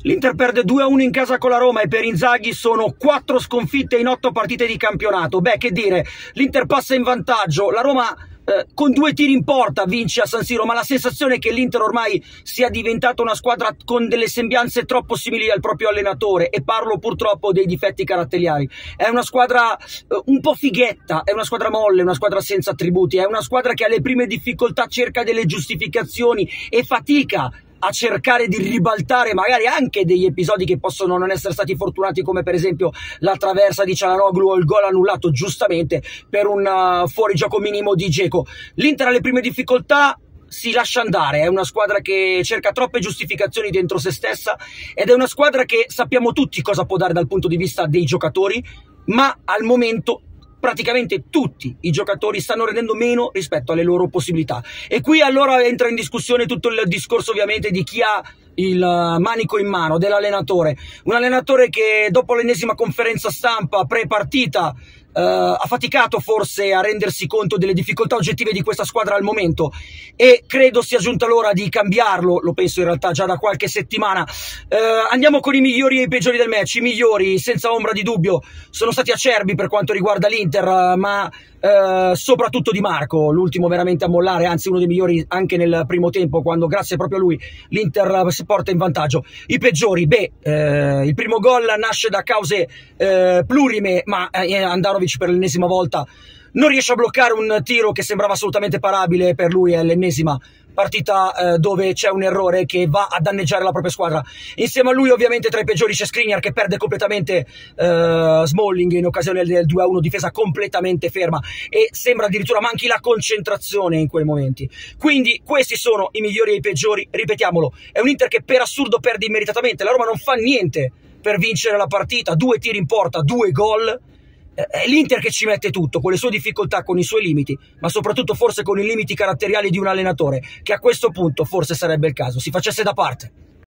L'Inter perde 2-1 in casa con la Roma e per Inzaghi sono 4 sconfitte in 8 partite di campionato. Beh, che dire, l'Inter passa in vantaggio, la Roma con 2 tiri in porta vince a San Siro, ma la sensazione è che l'Inter ormai sia diventata una squadra con delle sembianze troppo simili al proprio allenatore, e parlo purtroppo dei difetti caratteriali. È una squadra un po' fighetta, è una squadra molle, una squadra senza attributi, è una squadra che alle prime difficoltà cerca delle giustificazioni e fatica a cercare di ribaltare magari anche degli episodi che possono non essere stati fortunati, come per esempio la traversa di Çalhanoğlu o il gol annullato giustamente per un fuorigioco minimo di Dzeko. L'Inter alle prime difficoltà si lascia andare, è una squadra che cerca troppe giustificazioni dentro se stessa ed è una squadra che sappiamo tutti cosa può dare dal punto di vista dei giocatori, ma al momento praticamente tutti i giocatori stanno rendendo meno rispetto alle loro possibilità. E qui allora entra in discussione tutto il discorso ovviamente di chi ha il manico in mano, dell'allenatore. Un allenatore che dopo l'ennesima conferenza stampa pre-partita ha faticato forse a rendersi conto delle difficoltà oggettive di questa squadra al momento, e credo sia giunta l'ora di cambiarlo. Lo penso in realtà già da qualche settimana. Andiamo con i migliori e i peggiori del match. I migliori senza ombra di dubbio sono stati acerbi per quanto riguarda l'Inter, ma soprattutto Di Marco, l'ultimo veramente a mollare, anzi uno dei migliori anche nel primo tempo, quando grazie proprio a lui l'Inter si porta in vantaggio. I peggiori, il primo gol nasce da cause plurime, ma Handanović per l'ennesima volta non riesce a bloccare un tiro che sembrava assolutamente parabile per lui. È l'ennesima partita dove c'è un errore che va a danneggiare la propria squadra. Insieme a lui ovviamente tra i peggiori c'è Skriniar, che perde completamente Smalling in occasione del 2-1, difesa completamente ferma e sembra addirittura manchi la concentrazione in quei momenti. Quindi questi sono i migliori e i peggiori, ripetiamolo. È un Inter che per assurdo perde immeritatamente, la Roma non fa niente per vincere la partita, 2 tiri in porta, 2 gol. È l'Inter che ci mette tutto, con le sue difficoltà, con i suoi limiti, ma soprattutto forse con i limiti caratteriali di un allenatore che a questo punto forse sarebbe il caso si facesse da parte.